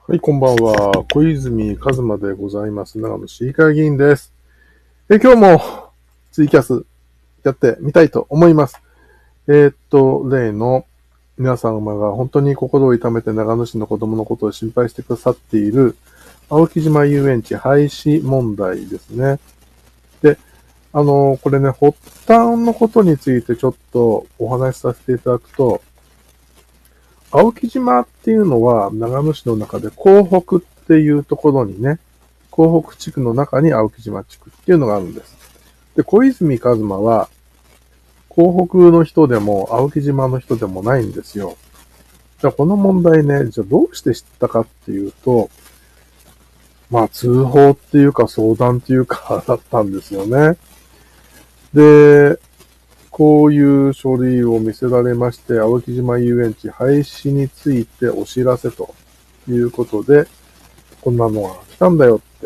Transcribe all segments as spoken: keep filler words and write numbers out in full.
はい、こんばんは。小泉和馬でございます。長野市議会議員です。え、今日もツイキャスやってみたいと思います。えーっと、例の皆様が本当に心を痛めて長野市の子供のことを心配してくださっている青木島遊園地廃止問題ですね。で、あの、これね、発端のことについてちょっとお話しさせていただくと、青木島っていうのは長野市の中で港北っていうところにね、港北地区の中に青木島地区っていうのがあるんです。で、小泉一馬は、港北の人でも青木島の人でもないんですよ。じゃあこの問題ね、じゃあどうして知ったかっていうと、まあ通報っていうか相談っていうかだったんですよね。で、こういう書類を見せられまして、青木島遊園地廃止についてお知らせということで、こんなのが来たんだよって。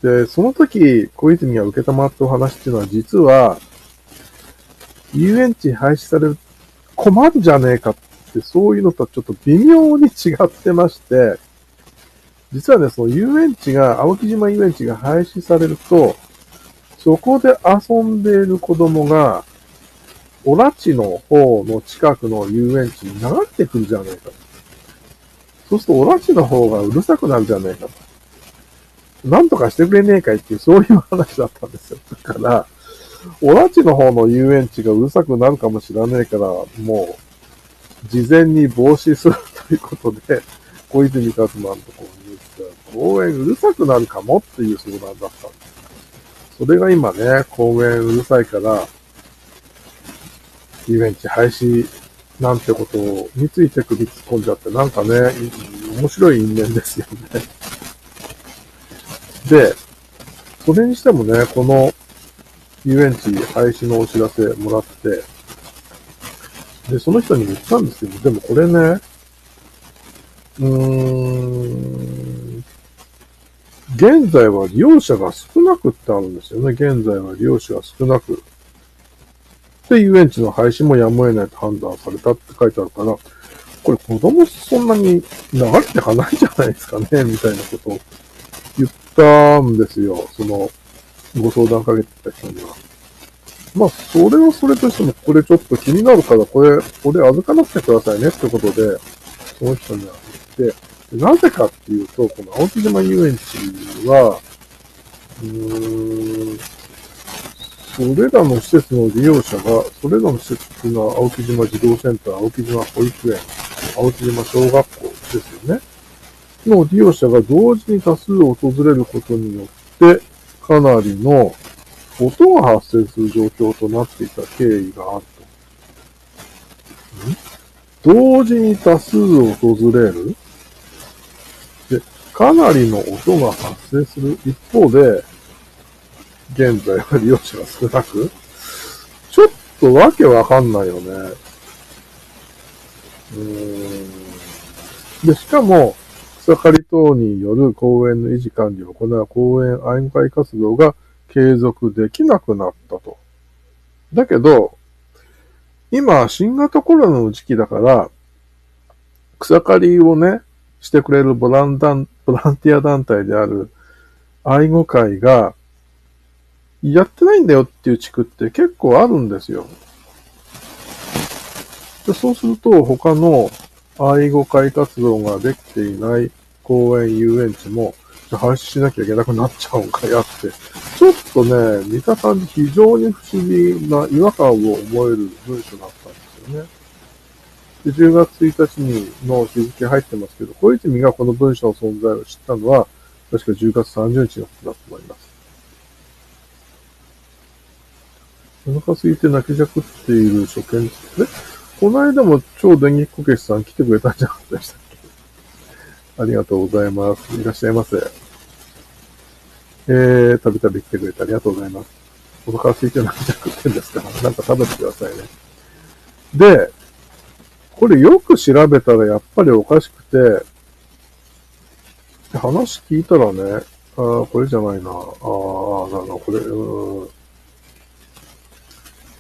で、その時、小泉が受けたまったお話っていうのは、実は、遊園地廃止される困るじゃねえかって、そういうのとはちょっと微妙に違ってまして、実はね、その遊園地が、青木島遊園地が廃止されると、そこで遊んでいる子供が、オラチの方の近くの遊園地に流れてくるじゃねえか。そうするとオラチの方がうるさくなるじゃねえかと。なんとかしてくれねえかいっていう、そういう話だったんですよ。だから、オラチの方の遊園地がうるさくなるかもしれないから、もう、事前に防止するということで、小泉一馬のところに言ったら、公園うるさくなるかもっていう相談だったんです。それが今ね、公園うるさいから、遊園地廃止なんてことについて首突っ込んじゃって、なんかね、面白い因縁ですよね。で、それにしてもね、この遊園地廃止のお知らせもらって、で、その人に言ったんですけど、でもこれね、うーん、現在は利用者が少なくってあるんですよね。現在は利用者が少なく。で、遊園地の廃止もやむを得ないと判断されたって書いてあるから、これ子供そんなに流れてかないじゃないですかね、みたいなことを言ったんですよ。その、ご相談かけてた人には。まあ、それはそれとしても、これちょっと気になるから、これ、これ預かなくてくださいねってことで、その人には言って、なぜかっていうと、この青木島遊園地は、うーん、それらの施設の利用者が、それらの施設っていうのは、青木島児童センター、青木島保育園、青木島小学校ですよね。の利用者が同時に多数訪れることによって、かなりの音が発生する状況となっていた経緯があると。同時に多数訪れるで、かなりの音が発生する一方で、現在は利用者が少なく、ちょっとわけわかんないよね。うーん。で、しかも、草刈り等による公園の維持管理を行う公園愛護会活動が継続できなくなったと。だけど、今、新型コロナの時期だから、草刈りをね、してくれるボランダン、ボランティア団体である愛護会が、やってないんだよっていう地区って結構あるんですよ。でそうすると、他の愛護会活動ができていない公園、遊園地も、廃止しなきゃいけなくなっちゃうんかやって、ちょっとね、見た感じ非常に不思議な違和感を思える文章だったんですよね。で、じゅうがつついたちにの日付入ってますけど、小泉がこの文章の存在を知ったのは、確かじゅうがつさんじゅうにちのことだと思います。お腹空いて泣きじゃくっている初見ですね。この間も超電撃こけしさん来てくれたんじゃなかったでしたっけ。ありがとうございます。いらっしゃいませ。えー、たびたび来てくれてありがとうございます。お腹空いて泣きじゃくってんですから、なんか食べてくださいね。で、これよく調べたらやっぱりおかしくて、話聞いたらね、あこれじゃないな、ああ、なんかこれ、うーん。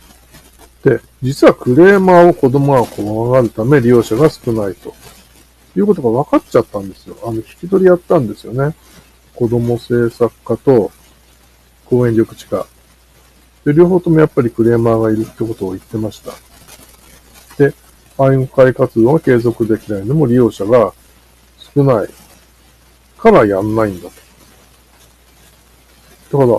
で、実はクレーマーを子供が怖がるため利用者が少ないと。 いうことが分かっちゃったんですよ。あの、引き取りやったんですよね。子供政策課と公園緑地課。で、両方ともやっぱりクレーマーがいるってことを言ってました。で、徘徊活動が継続できないのも利用者が少ないからやんないんだと。だから、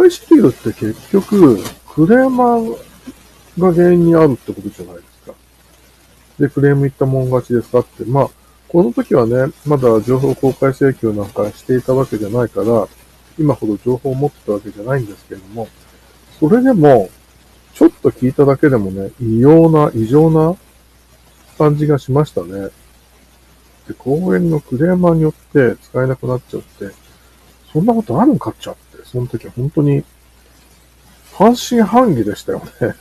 廃止理由って結局、クレーマーが原因にあるってことじゃないですか。で、クレーム言ったもん勝ちですかって。まあ、この時はね、まだ情報公開請求なんかしていたわけじゃないから、今ほど情報を持ってたわけじゃないんですけれども、それでも、ちょっと聞いただけでもね、異様な、異常な感じがしましたね。で、公園のクレーマーによって使えなくなっちゃって、そんなことあるんかっちゃって、その時は本当に半信半疑でしたよね。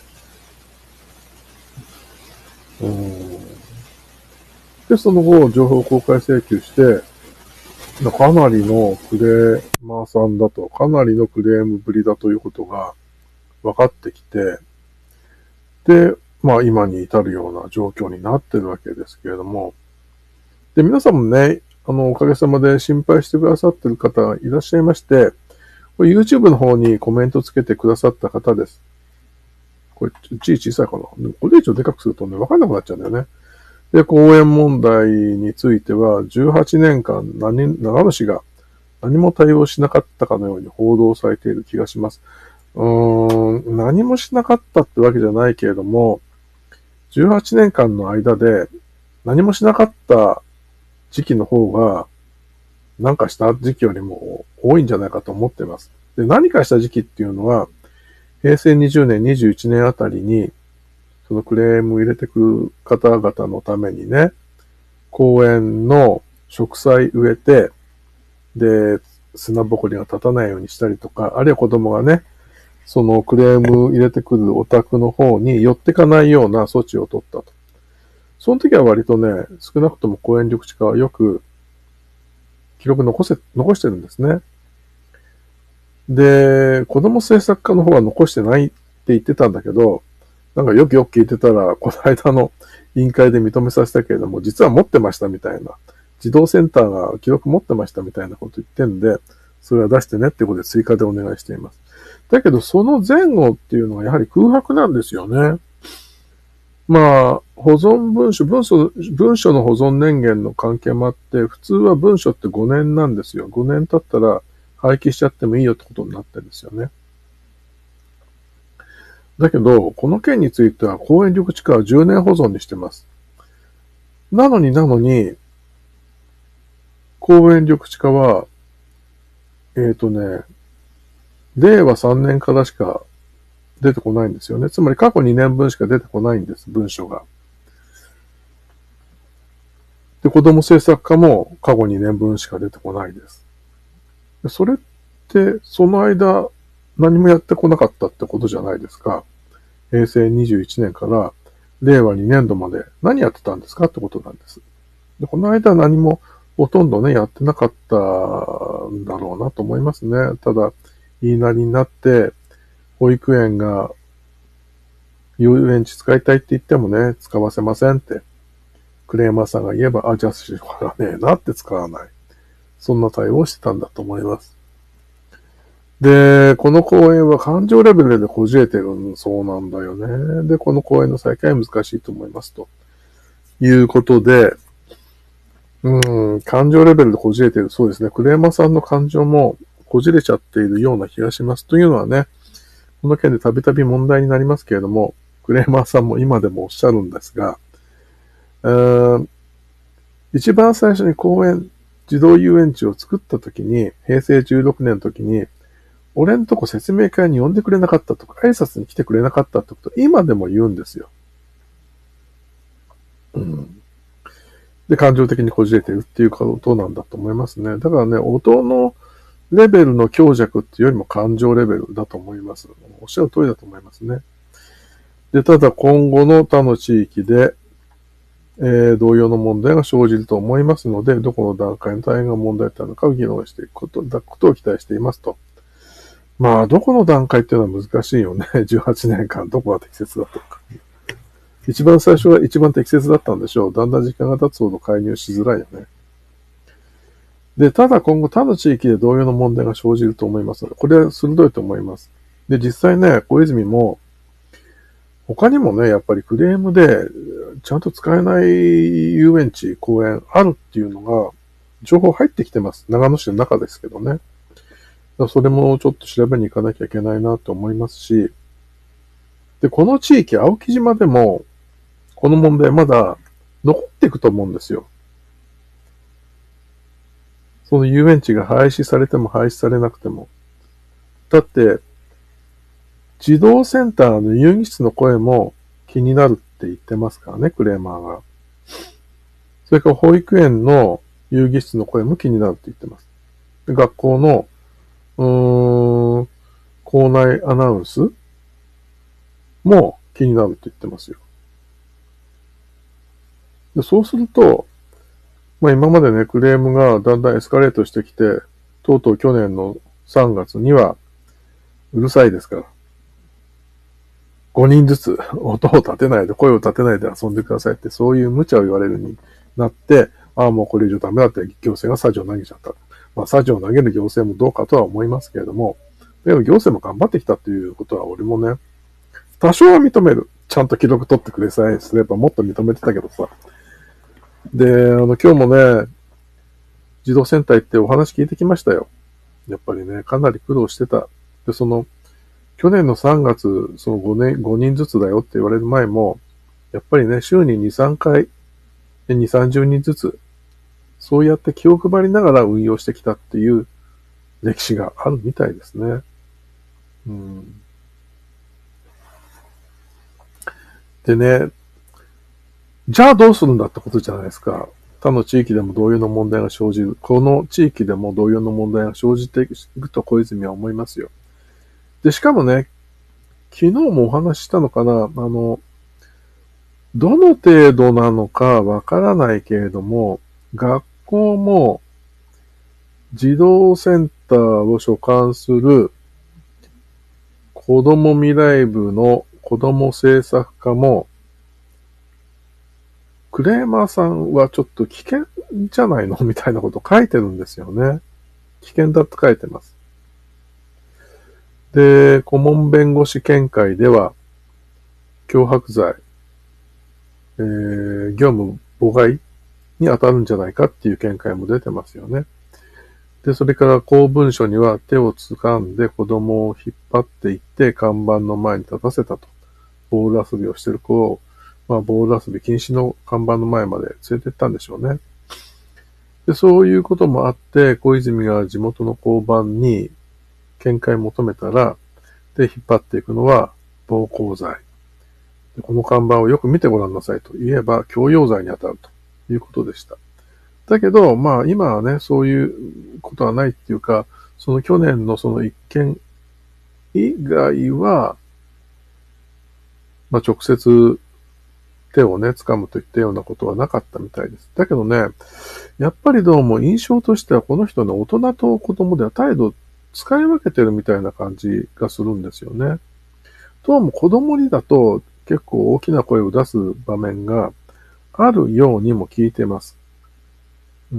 うーんで、その後、情報公開請求して、かなりのクレーマーさんだと、かなりのクレームぶりだということが分かってきて、で、まあ今に至るような状況になってるわけですけれども、で、皆さんもね、あの、おかげさまで心配してくださってる方がいらっしゃいまして、これ YouTube の方にコメントつけてくださった方です。これ、字小さいかな。これ以上でかくするとね、分かんなくなっちゃうんだよね。で、公園問題については、じゅうはちねんかん何、長野市が何も対応しなかったかのように報道されている気がします。うーん、何もしなかったってわけじゃないけれども、じゅうはちねんかんの間で何もしなかった時期の方が、なんかした時期よりも多いんじゃないかと思っています。で、何かした時期っていうのは、へいせいにじゅうねん、にじゅういちねんあたりに、そのクレームを入れてくる方々のためにね、公園の植栽植えて、で、砂ぼこりが立たないようにしたりとか、あるいは子供がね、そのクレーム入れてくるお宅の方に寄ってかないような措置を取ったと。その時は割とね、少なくとも公園緑地課はよく記録残せ、残してるんですね。で、子供政策課の方は残してないって言ってたんだけど、なんかよくよく聞いてたら、この間の委員会で認めさせたけれども、実は持ってましたみたいな。児童センターが記録持ってましたみたいなこと言ってんで、それは出してねってことで追加でお願いしています。だけど、その前後っていうのはやはり空白なんですよね。まあ、保存文書、文書、文書の保存年限の関係もあって、普通は文書ってごねんなんですよ。ごねん経ったら廃棄しちゃってもいいよってことになってるんですよね。だけど、この件については公園緑地課はじゅうねん保存にしてます。なのになのに、公園緑地課は、えっ、ー、とね、れいわさんねんからしか出てこないんですよね。つまり過去にねんぶんしか出てこないんです、文書が。で、子供政策課も過去にねんぶんしか出てこないです。それって、その間、何もやってこなかったってことじゃないですか。へいせいにじゅういちねんかられいわにねんどまで何やってたんですかってことなんです。で、この間何もほとんどね、やってなかったんだろうなと思いますね。ただ、言いなりになって、保育園が遊園地使いたいって言ってもね、使わせませんって、クレーマーさんが言えば、あ、じゃあしょうがねえなって使わない。そんな対応をしてたんだと思います。で、この公園は感情レベルでこじれてるそうなんだよね。で、この公園の再開は難しいと思いますと。いうことで、うん、感情レベルでこじれてる。そうですね。クレーマーさんの感情もこじれちゃっているような気がします。というのはね、この件でたびたび問題になりますけれども、クレーマーさんも今でもおっしゃるんですが、一番最初に公園、児童遊園地を作った時に、へいせいじゅうろくねんの時に、俺んとこ説明会に呼んでくれなかったとか、挨拶に来てくれなかったってこと、今でも言うんですよ。うん。で、感情的にこじれてるっていうことなんだと思いますね。だからね、音のレベルの強弱っていうよりも感情レベルだと思います。おっしゃる通りだと思いますね。で、ただ今後の他の地域で、えー、同様の問題が生じると思いますので、どこの段階の大変が問題点なのかを議論していくことだことを期待していますと。まあ、どこの段階っていうのは難しいよね。じゅうはちねんかんどこが適切だとか。 一番最初は一番適切だったんでしょう。だんだん時間が経つほど介入しづらいよね。で、ただ今後他の地域で同様の問題が生じると思いますので、これは鋭いと思います。で、実際ね、小泉も、他にもね、やっぱりクレームで、ちゃんと使えない遊園地、公園あるっていうのが、情報入ってきてます。長野市の中ですけどね。それもちょっと調べに行かなきゃいけないなと思いますし、で、この地域、青木島でも、この問題まだ残っていくと思うんですよ。その遊園地が廃止されても廃止されなくても。だって、児童センターの遊戯室の声も気になるって言ってますからね、クレーマーが。それから保育園の遊戯室の声も気になるって言ってます。学校の、うーん、校内アナウンスも気になるって言ってますよ。でそうすると、まあ今までね、クレームがだんだんエスカレートしてきて、とうとう去年のさんがつには、うるさいですから。ごにんずつ音を立てないで、声を立てないで遊んでくださいって、そういう無茶を言われるになって、ああ、もうこれ以上ダメだって行政がサジを投げちゃった。まあ、サジを投げる行政もどうかとは思いますけれども、でも行政も頑張ってきたっていうことは俺もね、多少は認める。ちゃんと記録取ってくれさえすればもっと認めてたけどさ。で、あの、今日もね、児童センター行ってお話聞いてきましたよ。やっぱりね、かなり苦労してた。で、その、去年のさんがつ、そのごねん、ごにんずつだよって言われる前も、やっぱりね、週にに、さんかい、に、さんじゅうにんずつ、そうやって気を配りながら運用してきたっていう歴史があるみたいですね。うん、でね、じゃあどうするんだってことじゃないですか。他の地域でも同様の問題が生じる。この地域でも同様の問題が生じていくと小泉は思いますよ。で、しかもね、昨日もお話ししたのかな、あの、どの程度なのかわからないけれども、学校も児童センターを所管する子ども未来部の子ども政策課も、クレーマーさんはちょっと危険じゃないのみたいなこと書いてるんですよね。危険だって書いてます。で、顧問弁護士見解では、脅迫罪、えー、業務妨害に当たるんじゃないかっていう見解も出てますよね。で、それから公文書には手を掴んで子供を引っ張っていって看板の前に立たせたと。ボール遊びをしている子を、まあ、ボール遊び禁止の看板の前まで連れて行ったんでしょうね。で、そういうこともあって、小泉が地元の交番に見解を求めたら、で、引っ張っていくのは暴行罪。この看板をよく見てごらんなさいと言えば強要罪に当たるということでした。だけど、まあ今はね、そういうことはないっていうか、その去年のその一件以外は、まあ直接手をね、掴むといったようなことはなかったみたいです。だけどね、やっぱりどうも印象としてはこの人の大人と子供では態度使い分けてるみたいな感じがするんですよね。どうも子供にだと結構大きな声を出す場面があるようにも聞いてます。うん。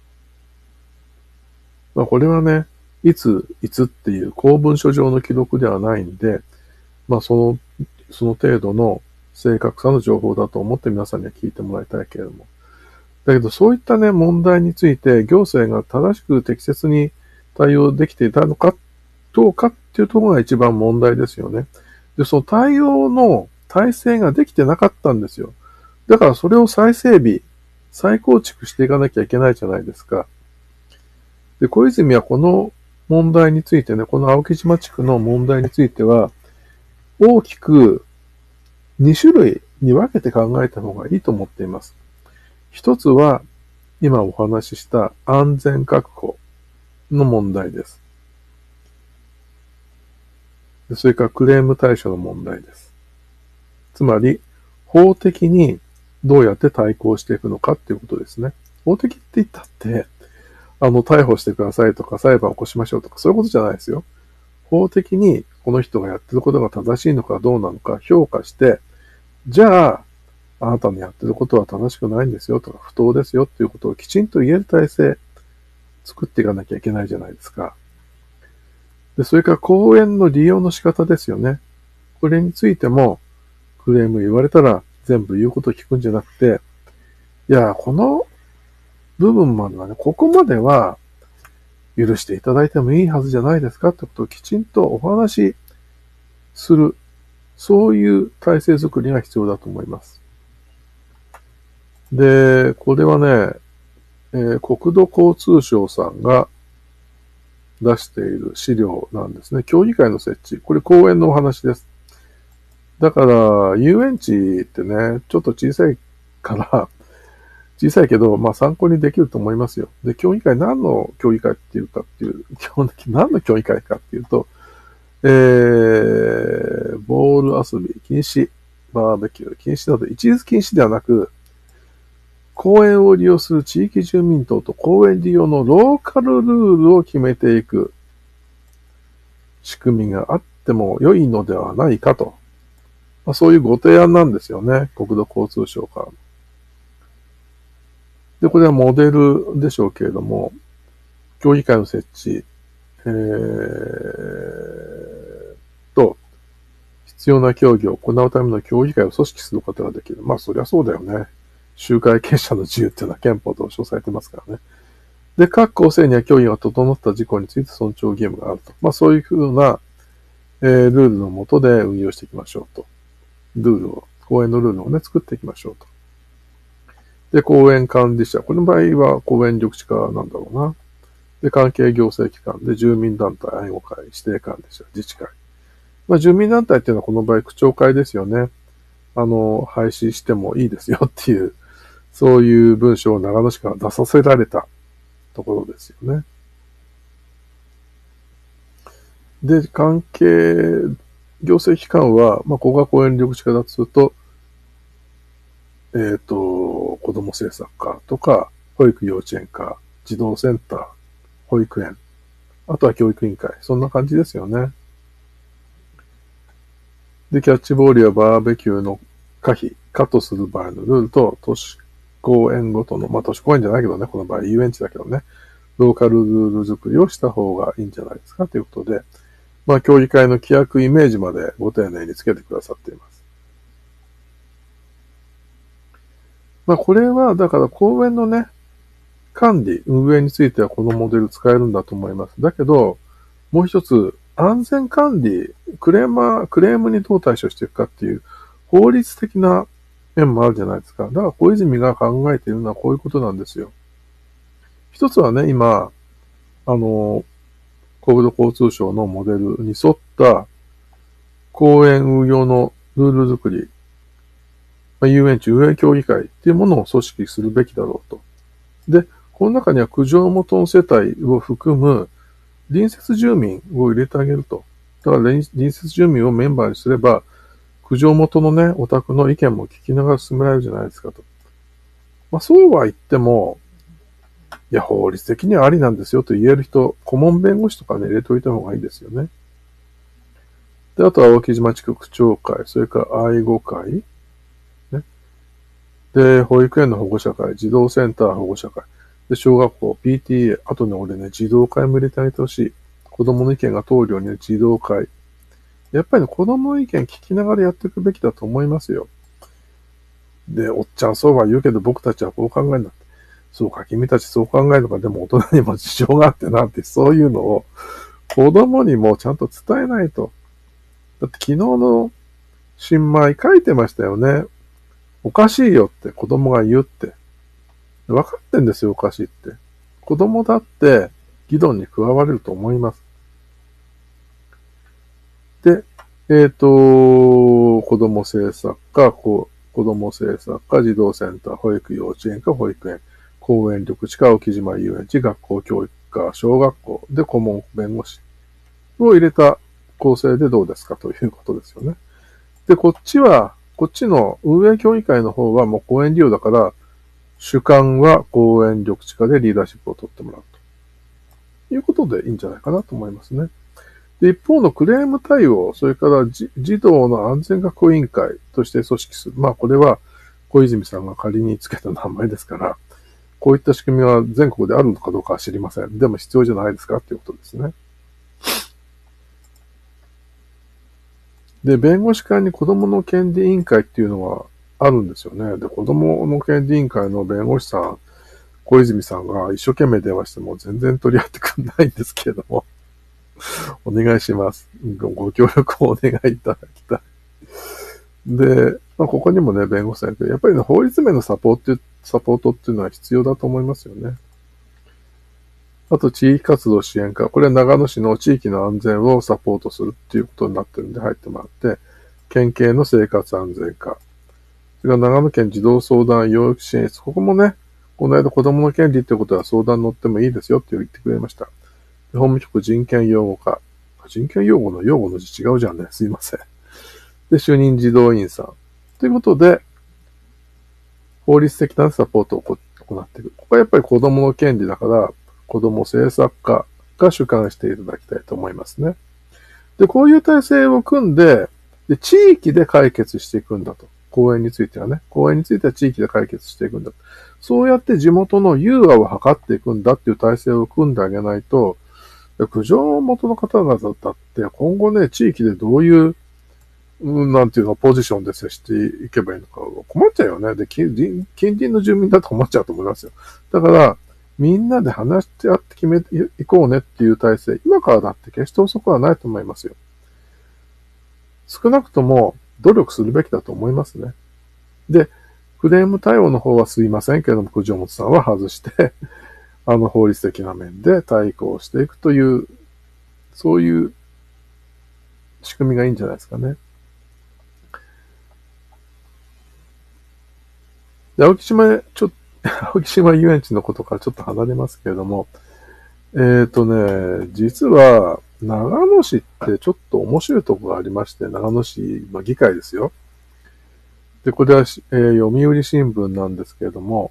まあこれはね、いつ、いつっていう公文書上の記録ではないんで、まあその、その程度の正確さの情報だと思って皆さんには聞いてもらいたいけれども。だけどそういったね、問題について行政が正しく適切に対応できていたのかどうかっていうところが一番問題ですよね。で、その対応の体制ができてなかったんですよ。だからそれを再整備、再構築していかなきゃいけないじゃないですか。で、小泉はこの問題についてね、この青木島地区の問題については、大きくに種類に分けて考えた方がいいと思っています。一つは、今お話しした安全確保の問題です。それからクレーム対処の問題です。つまり、法的にどうやって対抗していくのかっていうことですね。法的って言ったって、あの、逮捕してくださいとか裁判を起こしましょうとかそういうことじゃないですよ。法的にこの人がやってることが正しいのかどうなのか評価して、 じゃあ、あなたのやってることは正しくないんですよとか、不当ですよっていうことをきちんと言える体制、作っていかなきゃいけないじゃないですか。で、それから公園の利用の仕方ですよね。これについても、クレーム言われたら全部言うことを聞くんじゃなくて、いや、この部分まではね、ここまでは許していただいてもいいはずじゃないですかってことをきちんとお話しする。そういう体制づくりが必要だと思います。で、これはね、えー、国土交通省さんが出している資料なんですね。協議会の設置。これ公園のお話です。だから、遊園地ってね、ちょっと小さいから、小さいけど、まあ参考にできると思いますよ。で、協議会何の協議会っていうかっていう、基本的に何の協議会かっていうと、えー、ボール遊び禁止、バーベキュー禁止など、一律禁止ではなく、公園を利用する地域住民等と公園利用のローカルルールを決めていく仕組みがあっても良いのではないかと。まあ、そういうご提案なんですよね。国土交通省から。で、これはモデルでしょうけれども、協議会の設置、えー、と、必要な協議を行うための協議会を組織することができる。まあ、そりゃそうだよね。集会結社の自由っていうのは憲法と保障されてますからね。で、各構成には協議が整った事項について尊重義務があると。まあ、そういうふうな、えー、ルールの下で運用していきましょうと。ルールを、公園のルールをね、作っていきましょうと。で、公園管理者。この場合は公園緑地課なんだろうな。で、関係行政機関で住民団体、愛護会、指定管理者、自治会。まあ、住民団体っていうのはこの場合区長会ですよね。あの、廃止してもいいですよっていう、そういう文章を長野市から出させられたところですよね。で、関係行政機関は、まあ、ここが公園緑地課だとすると、えっ、ー、と、子ども政策課とか、保育幼稚園課、児童センター、保育園、あとは教育委員会。そんな感じですよね。で、キャッチボールやバーベキューの可否、可とする場合のルールと、都市公園ごとの、まあ、都市公園じゃないけどね、この場合遊園地だけどね、ローカルルール作りをした方がいいんじゃないですかということで、まあ、協議会の規約イメージまでご丁寧につけてくださっています。まあ、これは、だから公園のね、管理、運営についてはこのモデル使えるんだと思います。だけど、もう一つ、安全管理、クレーマー、クレームにどう対処していくかっていう法律的な面もあるじゃないですか。だから小泉が考えているのはこういうことなんですよ。一つはね、今、あの、国土交通省のモデルに沿った公園運用のルール作り、遊園地運営協議会っていうものを組織するべきだろうと。で、この中には苦情元の世帯を含む隣接住民を入れてあげると。だから隣接住民をメンバーにすれば、苦情元のね、お宅の意見も聞きながら進められるじゃないですかと。まあそうは言っても、いや、法律的にはありなんですよと言える人、顧問弁護士とかね、入れておいた方がいいですよね。で、あとは青木島地区区長会、それから愛護会、ね。で、保育園の保護者会、児童センター保護者会、で、小学校、ピーティーエー、あとね、俺ね、児童会も入れてあげてほしい。子供の意見が通るようにね、児童会。やっぱりね、子供の意見聞きながらやっていくべきだと思いますよ。で、おっちゃんそうは言うけど僕たちはこう考えるんだって。そうか、君たちそう考えるのか、でも大人にも事情があってなって、そういうのを子供にもちゃんと伝えないと。だって昨日の新米書いてましたよね。おかしいよって子供が言うって。分かってんですよ、おかしいって。子供だって議論に加われると思います。で、えっ、ー、と、子供政策課、子供政策課、児童センター、保育幼稚園課、保育園、公園緑地課、沖島遊園地、学校教育課、小学校で顧問弁護士を入れた構成でどうですかということですよね。で、こっちは、こっちの運営協議会の方はもう公園利用だから、主幹は公園緑地課でリーダーシップを取ってもらうということでいいんじゃないかなと思いますね。 で、一方のクレーム対応、それから児童の安全確保委員会として組織する。まあ、これは小泉さんが仮につけた名前ですから、こういった仕組みは全国であるのかどうかは知りません。でも必要じゃないですかっていうことですね。で、弁護士会に子供の権利委員会っていうのがあるんですよね。で、子供の権利委員会の弁護士さん、小泉さんが一生懸命電話しても全然取り合ってくれないんですけれども、お願いします。ご協力をお願いいただきたい。で、まあ、ここにもね、弁護士さんいて、やっぱりね、法律面のサポート、サポートっていうのは必要だと思いますよね。あと、地域活動支援課。これは長野市の地域の安全をサポートするっていうことになってるんで入ってもらって、県警の生活安全課。それから長野県児童相談養育支援室。ここもね、この間子供の権利ってことは相談乗ってもいいですよって言ってくれました。法務局人権擁護課。人権擁護の擁護の字違うじゃんね。すいません。で、主任児童員さん。ということで、法律的なサポートを行っている。ここはやっぱり子供の権利だから、子供政策課が主管していただきたいと思いますね。で、こういう体制を組んで、で、地域で解決していくんだと。公園についてはね。公園については地域で解決していくんだと。そうやって地元の融和を図っていくんだっていう体制を組んであげないと、苦情元の方々だって今後ね、地域でどういうなんていうの、ポジションで接していけばいいのか、困っちゃうよね。で、近隣の住民だと困っちゃうと思いますよ。だから、みんなで話してあって決めていこうねっていう体制、今からだって決して遅くはないと思いますよ。少なくとも努力するべきだと思いますね。で、クレーム対応の方はすいませんけれども、九条本さんは外して、あの法律的な面で対抗していくという、そういう仕組みがいいんじゃないですかね。で、青木島、ちょっと、青木島遊園地のことからちょっと離れますけれども、えっ、ー、とね、実は、長野市ってちょっと面白いところがありまして、長野市の議会ですよ。で、これは、えー、読売新聞なんですけれども、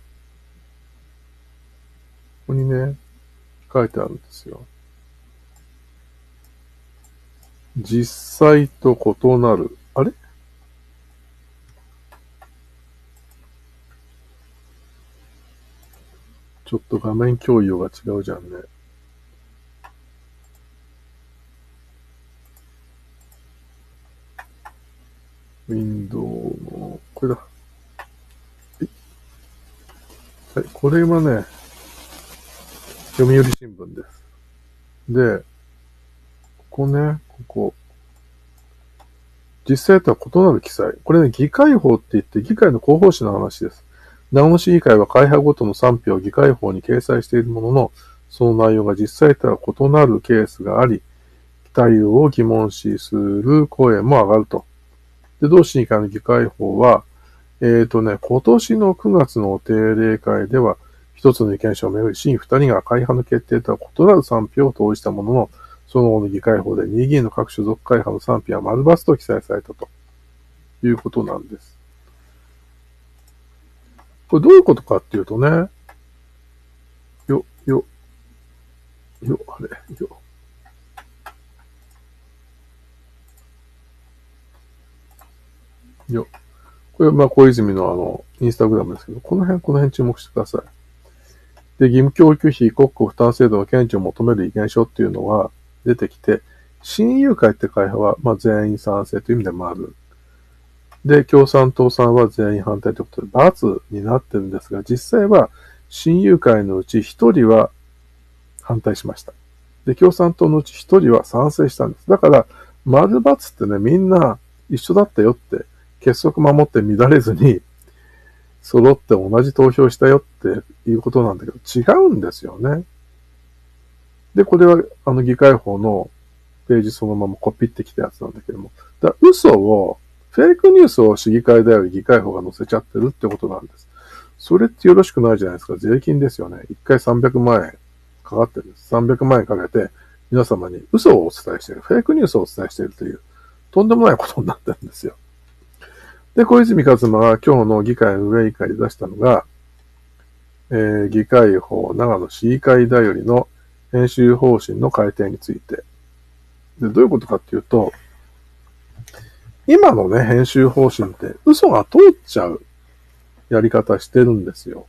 ここにね、書いてあるんですよ。実際と異なる。あれちょっと画面共有が違うじゃんね。ウィンドウの、これだ。はい、これはね、読売新聞です。で、ここね、ここ。実際とは異なる記載。これね、議会法って言って議会の広報誌の話です。長野市議会は会派ごとの賛否を議会法に掲載しているものの、その内容が実際とは異なるケースがあり、対応を疑問視する声も上がると。で、同市議会の議会法は、えっ、ー、とね、今年のくがつの定例会では、一つの意見書をめぐり、市議二人が会派の決定とは異なる賛否を投じたものの、その後の議会法でに議員の各所属会派の賛否は丸抜と記載されたということなんです。これどういうことかっていうとね、よ、よ、よ、あれ、よ。よ。これはまあ小泉のあの、インスタグラムですけど、この辺、この辺注目してください。で、義務教育費国庫負担制度の堅持を求める意見書っていうのが出てきて、親友会って会派は、まあ、全員賛成という意味でもある。で、共産党さんは全員反対ということで、×になってるんですが、実際は親友会のうちひとりは反対しました。で、共産党のうちひとりは賛成したんです。だから、丸×ってね、みんな一緒だったよって、結束守って乱れずに、揃って同じ投票したよっていうことなんだけど、違うんですよね。で、これは、あの、議会法のページそのままコピってきたやつなんだけども、だ嘘を、フェイクニュースを市議会である議会法が載せちゃってるってことなんです。それってよろしくないじゃないですか。税金ですよね。いっかいさんびゃくまんえんかかってるんです。さんびゃくまんえんかけて、皆様に嘘をお伝えしている。フェイクニュースをお伝えしているという、とんでもないことになってるんですよ。で、小泉一馬が今日の議会運営委員会で出したのが、えー、議会法長野市議会だよりの編集方針の改定について。 で、どういうことかっていうと、今のね、編集方針って嘘が通っちゃうやり方してるんですよ。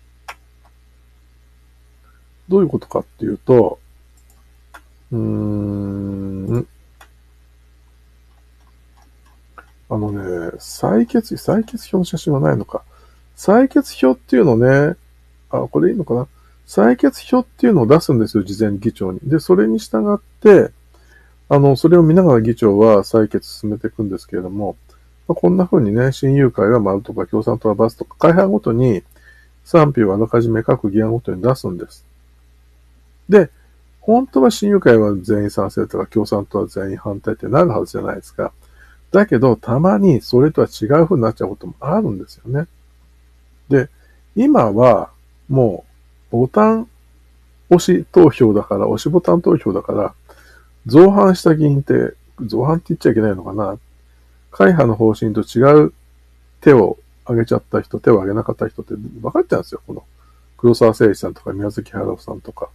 どういうことかっていうと、うーん、あのね、採決、採決表の写真はないのか。採決表っていうのね、あ、これいいのかな。採決表っていうのを出すんですよ、事前に議長に。で、それに従って、あの、それを見ながら議長は採決進めていくんですけれども、まあ、こんな風にね、親友会は丸とか共産党はバスとか、会派ごとに賛否をあらかじめ各議案ごとに出すんです。で、本当は親友会は全員賛成とか共産党は全員反対ってなるはずじゃないですか。だけど、たまにそれとは違う風になっちゃうこともあるんですよね。で、今はもうボタン押し投票だから、押しボタン投票だから、造反した議員って、造反って言っちゃいけないのかな。会派の方針と違う手を挙げちゃった人、手を挙げなかった人って分かっちゃうんですよ。この黒沢誠一さんとか宮崎春夫さんとか。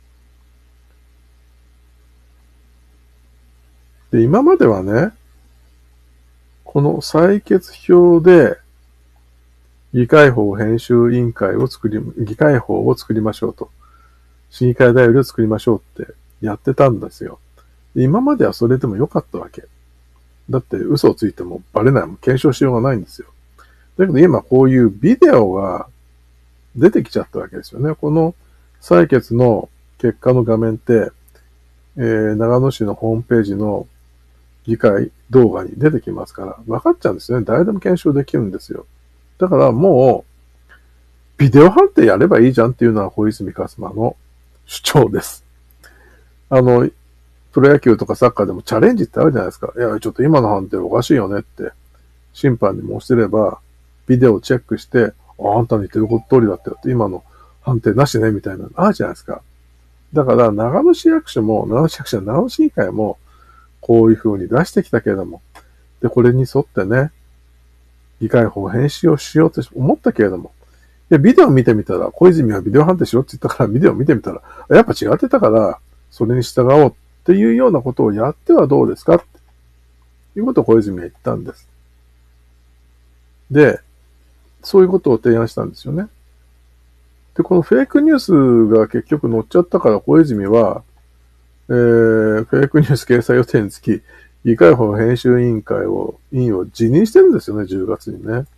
で、今まではね、この採決表で議会法編集委員会を作り、議会法を作りましょうと。市議会代理を作りましょうってやってたんですよ。今まではそれでもよかったわけ。だって嘘をついてもバレないもん、検証しようがないんですよ。だけど今こういうビデオが出てきちゃったわけですよね。この採決の結果の画面って、えー、長野市のホームページの議会動画に出てきますから、分かっちゃうんですね。誰でも検証できるんですよ。だからもう、ビデオ判定やればいいじゃんっていうのは小泉一馬の主張です。あの、プロ野球とかサッカーでもチャレンジってあるじゃないですか。いや、ちょっと今の判定おかしいよねって、審判に申し出れば、ビデオをチェックして、あ、あんたの言ってること通りだったよって、今の判定なしね、みたいなのあるじゃないですか。だから、長野市役所も、長野市役所、長野市議会も、こういう風に出してきたけれども、で、これに沿ってね、議会法編集をしようと思ったけれども、いや、ビデオ見てみたら、小泉はビデオ判定しろって言ったから、ビデオ見てみたら、やっぱ違ってたから、それに従おうっていうようなことをやってはどうですかっていうことを小泉は言ったんです。で、そういうことを提案したんですよね。で、このフェイクニュースが結局載っちゃったから小泉は、えー、フェイクニュース掲載予定につき、議会法編集委員会を、委員を辞任してるんですよね、じゅうがつにね。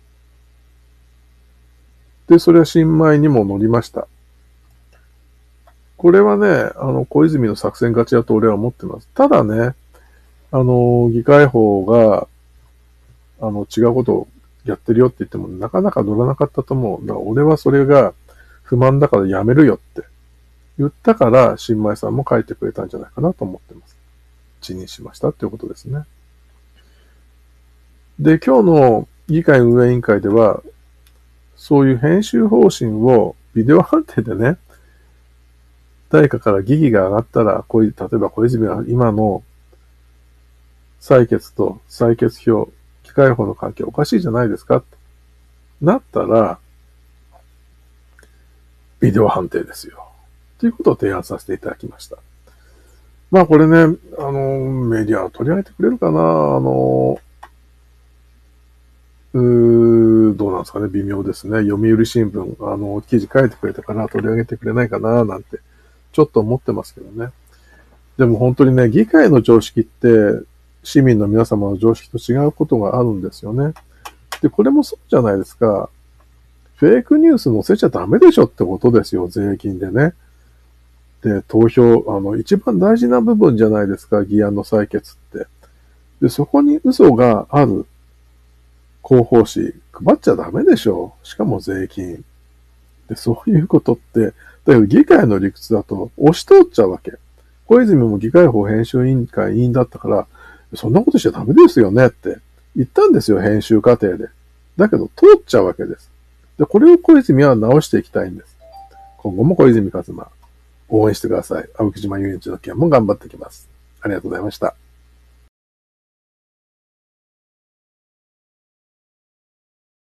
で、それは新米にも載りました。これはね、あの、小泉の作戦勝ちだと俺は思ってます。ただね、あの、議会法が、あの、違うことをやってるよって言っても、なかなか乗らなかったと思う。だから俺はそれが不満だからやめるよって言ったから、新米さんも書いてくれたんじゃないかなと思ってます。辞任しましたっていうことですね。で、今日の議会運営委員会では、そういう編集方針をビデオ判定でね、誰かから疑義が上がったら、こういう、例えば小泉は今の採決と採決表、議会法の関係おかしいじゃないですかってなったら、ビデオ判定ですよ。ということを提案させていただきました。まあこれね、あの、メディアは取り上げてくれるかな、あの、うー、どうなんですかね、微妙ですね。読売新聞、あの、記事書いてくれたから取り上げてくれないかな、なんて、ちょっと思ってますけどね。でも本当にね、議会の常識って、市民の皆様の常識と違うことがあるんですよね。で、これもそうじゃないですか。フェイクニュース載せちゃダメでしょってことですよ、税金でね。で、投票、あの、一番大事な部分じゃないですか、議案の採決って。で、そこに嘘がある広報誌、配っちゃダメでしょ。しかも税金。で、そういうことって、だけど議会の理屈だと押し通っちゃうわけ。小泉も議会法編集委員会委員だったから、そんなことしちゃダメですよねって言ったんですよ、編集過程で。だけど通っちゃうわけです。で、これを小泉は直していきたいんです。今後も小泉一馬、応援してください。青木島遊園地の件も頑張ってきます。ありがとうございました。